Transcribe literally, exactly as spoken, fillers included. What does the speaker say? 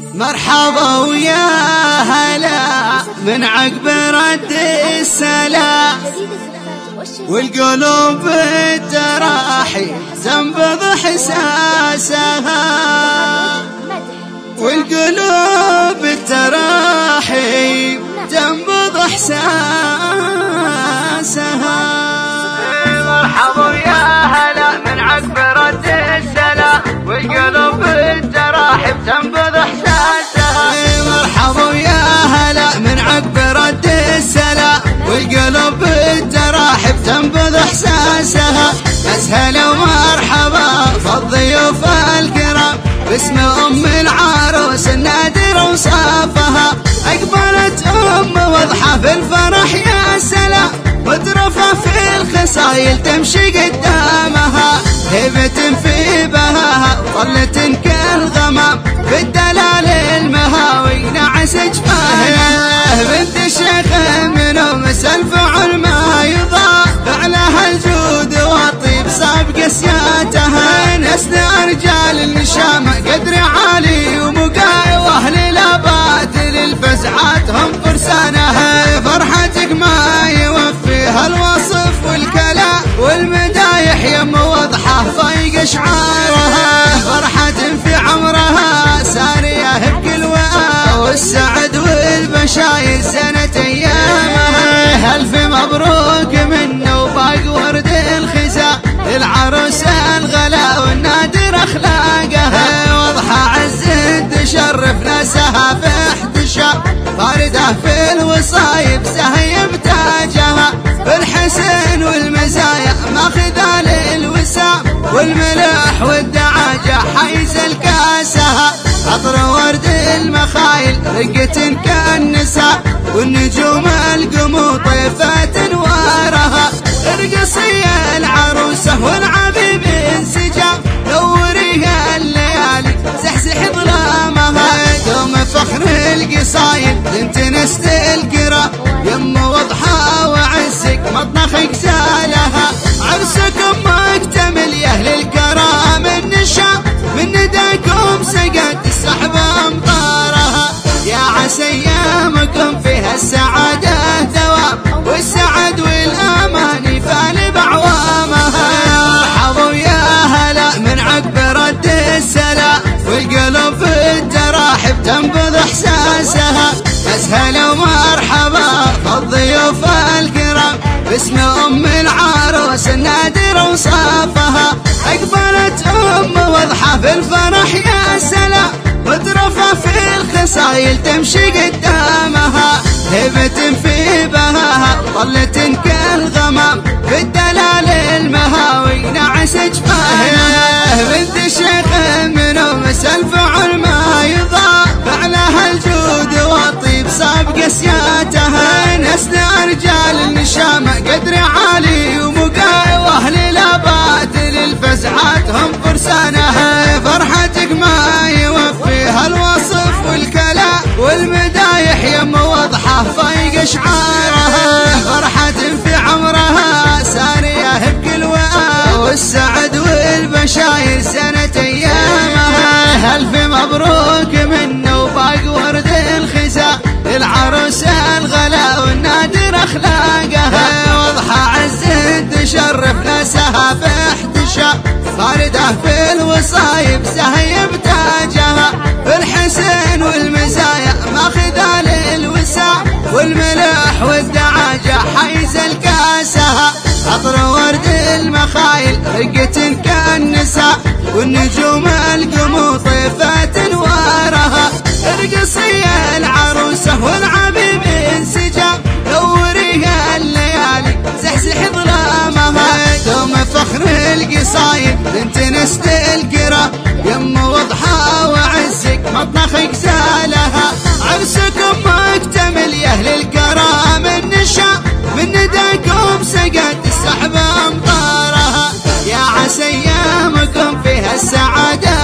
مرحبا ويا هلا من عقب رد السلام، والقلوب بالتراحي تنبض احساسها، والقلوب بالتراحي تنبض احساسها. مرحبا ويا هلا من عقب رد السلام، والقلوب بالتراحي تنبض احساسها. مرحبا ويا هلا من عقب رد السلام، والقلوب بالتراحي تنبض احساسها. اسهلا ومرحبا فالضيوف الكرام باسم ام العروس النادر وصافها. اقبلت ام وضحى في الفرح يا سلام، مترفة في الخصايل تمشي قدامها، هبة في بهاها طلة كالغمام، بالدلال المهاوي نعس جفاها. بنت الشيخ منهم الفعل ما يضاع، فعلها الجود والطيب صاب قسياتها. نسل رجال النشامة قدر عالي ومقاي، واهل الابات للفزعات هم فرسانها. فرحتك ما يوفيها الوصف والكلام، والمدايح يم وضحى فايق شعارها. فرحة في عمرها سارية بكل وآ، والسعد والبشاير سنة ايامها. الف مبروك منه وباق ورد الخزاء، العروس الغلا والنادر اخلاقها. وضحى عز تشرف ناسها في احتشام، باردة في الوصايب سهيب تاجها. الحسن والمزايا ماخذة للوسام، والملح والدعاجة حيز الكاسها. عطر ورد المخايل رقة كالنساء، والنجوم القمو طيفة انوارها. ارقصي العروسة والعبيب انسجام، نوريها الليالي زحزح ظلامها. دوم فخر القصايد انت نست القرا، يم وضحى وعزك مطنخك زالها. عرسكم مكتمل يا اهل الكرام النشام، من نداكم سقت السحب امطارها. يا عسى ايامكم فيها السعاده دوام، والسعد والامان يفعل بعوامها. مرحبا ويا هلا من عقب رد السلام، والقلوب في التراحب تنبض احساسها. اسهلا ومرحبا فالضيوف الكرام باسم ام العروس النادر وصافها. اقبلت ام وضحى في الفرح يا سلام، مترفة في الخصايل تمشي قدامها، هبة في بهاها طلة كالغمام، بالدلال المهاوي نعس جفاها. بنت الشيخ منهم الفعل ما يضاع، فعلها الجود والطيب صاب قسياتها. نسل رجال النشامة قدر عالي ومقاي، واهل الابات للفزعات هم فرسانها. فرحتك ما يوفيها الوصف والكلام، والمدايح يم وضحى فايق شعارها. فرحة في عمرها سارية بكل وآ، والسعد والبشاير سنة ايامها. الف مبروك منه وباق ورد الخزاء، العروس الغلا والنادر اخلاقها. وضحى عز تشرف ناسها في احتشام، باردة في الوصايب سهيب تاجها. الحسن والمزايا ماخذة للوسام، والملح والدعاجة حيز الكاسها. عطر ورد المخايل رقة كالنساء، والنجوم القمو طيفة انوارها. ارقصي العروسة والعبيب انسجام، نوريها الليالي زحزح ظلامها. دوم فخر القصايد انت نست القرا، يم وضحى وعزك مطنخك زالها. عرسكم مكتمل يا اهل الكرام النشام، من نداكم سقت السحب امطارها. يا عسى ايامكم فيها السعاده